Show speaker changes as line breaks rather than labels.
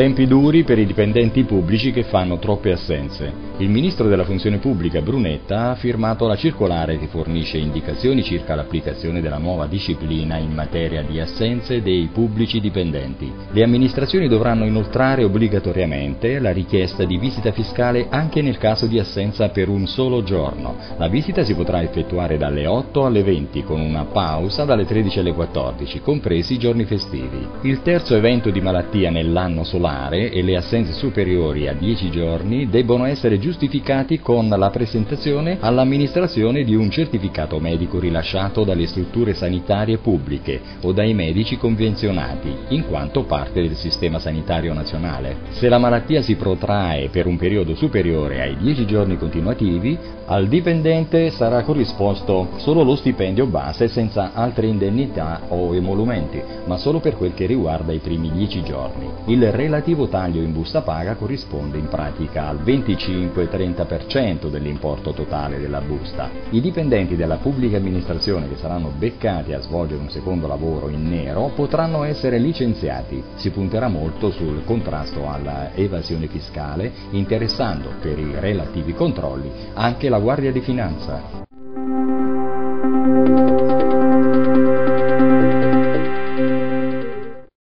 Tempi duri per i dipendenti pubblici che fanno troppe assenze. Il ministro della funzione pubblica Brunetta ha firmato la circolare che fornisce indicazioni circa l'applicazione della nuova disciplina in materia di assenze dei pubblici dipendenti. Le amministrazioni dovranno inoltrare obbligatoriamente la richiesta di visita fiscale anche nel caso di assenza per un solo giorno. La visita si potrà effettuare dalle 8 alle 20 con una pausa dalle 13 alle 14, compresi i giorni festivi. Il terzo evento di malattia nell'anno solare e le assenze superiori a 10 giorni debbono essere giustificati con la presentazione all'amministrazione di un certificato medico rilasciato dalle strutture sanitarie pubbliche o dai medici convenzionati, in quanto parte del sistema sanitario nazionale. Se la malattia si protrae per un periodo superiore ai 10 giorni continuativi, al dipendente sarà corrisposto solo lo stipendio base senza altre indennità o emolumenti, ma solo per quel che riguarda i primi 10 giorni. Il relativo taglio in busta paga corrisponde in pratica al 25-30% dell'importo totale della busta. I dipendenti della pubblica amministrazione che saranno beccati a svolgere un secondo lavoro in nero potranno essere licenziati. Si punterà molto sul contrasto alla evasione fiscale, interessando per i relativi controlli anche la Guardia di Finanza.